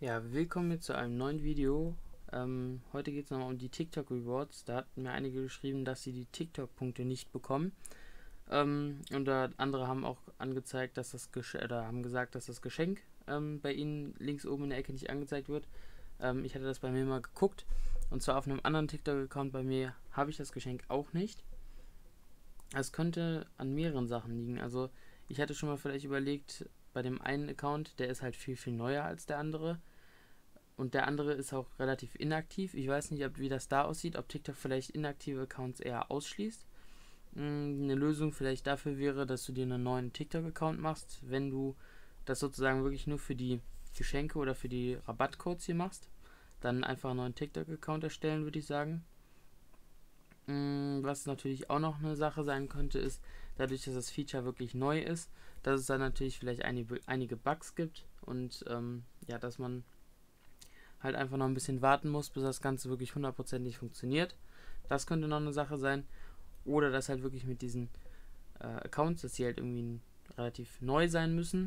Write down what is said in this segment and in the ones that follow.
Ja, willkommen jetzt zu einem neuen Video. Heute geht es nochmal um die TikTok Rewards. Da hatten mir einige geschrieben, dass sie die TikTok-Punkte nicht bekommen. Und da andere haben auch angezeigt, dass haben gesagt, dass das Geschenk bei ihnen links oben in der Ecke nicht angezeigt wird. Ich hatte das bei mir mal geguckt. Und zwar auf einem anderen TikTok-Account bei mir habe ich das Geschenk auch nicht. Es könnte an mehreren Sachen liegen. Also ich hatte schon mal vielleicht überlegt, bei dem einen Account, der ist halt viel, viel neuer als der andere. Und der andere ist auch relativ inaktiv. Ich weiß nicht, wie das da aussieht, ob TikTok vielleicht inaktive Accounts eher ausschließt. Eine Lösung vielleicht dafür wäre, dass du dir einen neuen TikTok-Account machst, wenn du das sozusagen wirklich nur für die Geschenke oder für die Rabattcodes hier machst. Dann einfach einen neuen TikTok-Account erstellen, würde ich sagen. Was natürlich auch noch eine Sache sein könnte, ist, dadurch, dass das Feature wirklich neu ist, dass es dann natürlich vielleicht einige Bugs gibt und ja, dass man halt einfach noch ein bisschen warten muss, bis das Ganze wirklich hundertprozentig funktioniert. Das könnte noch eine Sache sein. Oder dass halt wirklich mit diesen Accounts, dass die halt irgendwie relativ neu sein müssen.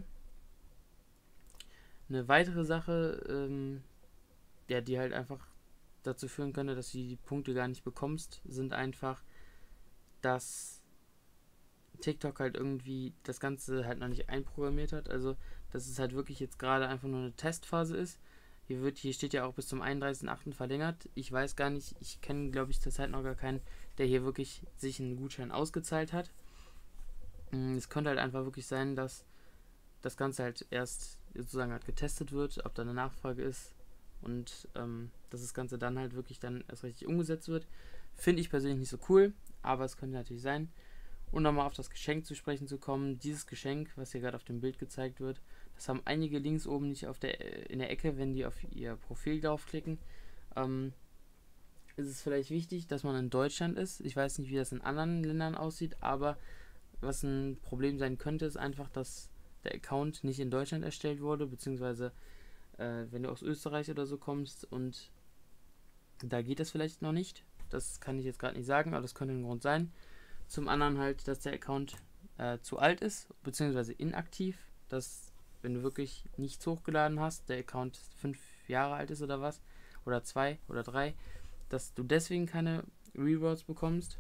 Eine weitere Sache, ja, die halt einfach dazu führen könnte, dass du die Punkte gar nicht bekommst, sind einfach, dass TikTok halt irgendwie das Ganze halt noch nicht einprogrammiert hat. Also, dass es halt wirklich jetzt gerade einfach nur eine Testphase ist. Hier steht ja auch bis zum 31.08. verlängert. Ich weiß gar nicht, ich kenne, glaube ich, zurzeit noch gar keinen, der hier wirklich sich einen Gutschein ausgezahlt hat. Es könnte halt einfach wirklich sein, dass das Ganze halt erst sozusagen halt getestet wird, ob da eine Nachfrage ist und dass das Ganze dann halt wirklich dann erst richtig umgesetzt wird. Finde ich persönlich nicht so cool, aber es könnte natürlich sein. Und nochmal auf das Geschenk zu sprechen zu kommen. Dieses Geschenk, was hier gerade auf dem Bild gezeigt wird, das haben einige links oben nicht in der Ecke, wenn die auf ihr Profil draufklicken. Ist es vielleicht wichtig, dass man in Deutschland ist. Ich weiß nicht, wie das in anderen Ländern aussieht, aber was ein Problem sein könnte, ist einfach, dass der Account nicht in Deutschland erstellt wurde, beziehungsweise wenn du aus Österreich oder so kommst und da geht das vielleicht noch nicht. Das kann ich jetzt gerade nicht sagen, aber das könnte ein Grund sein. Zum anderen halt, dass der Account zu alt ist, beziehungsweise inaktiv. Dass, wenn du wirklich nichts hochgeladen hast, der Account 5 Jahre alt ist oder was, oder 2 oder 3, dass du deswegen keine Rewards bekommst.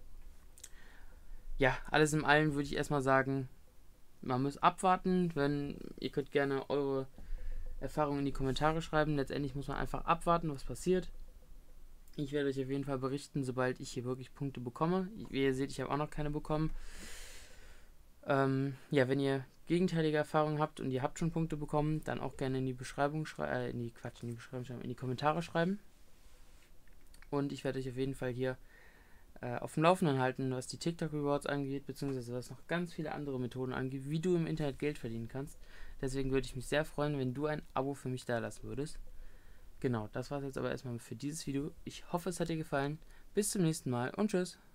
Ja, alles in allem würde ich erstmal sagen, man muss abwarten. Ihr könnt gerne eure Erfahrungen in die Kommentare schreiben. Letztendlich muss man einfach abwarten, was passiert. Ich werde euch auf jeden Fall berichten, sobald ich hier wirklich Punkte bekomme. Wie ihr seht, ich habe auch noch keine bekommen. Ja, wenn ihr gegenteilige Erfahrungen habt und ihr habt schon Punkte bekommen, dann auch gerne in die in die Kommentare schreiben. Und ich werde euch auf jeden Fall hier auf dem Laufenden halten, was die TikTok Rewards angeht, beziehungsweise was noch ganz viele andere Methoden angeht, wie du im Internet Geld verdienen kannst. Deswegen würde ich mich sehr freuen, wenn du ein Abo für mich da lassen würdest. Genau, das war es jetzt aber erstmal für dieses Video. Ich hoffe, es hat dir gefallen. Bis zum nächsten Mal und tschüss.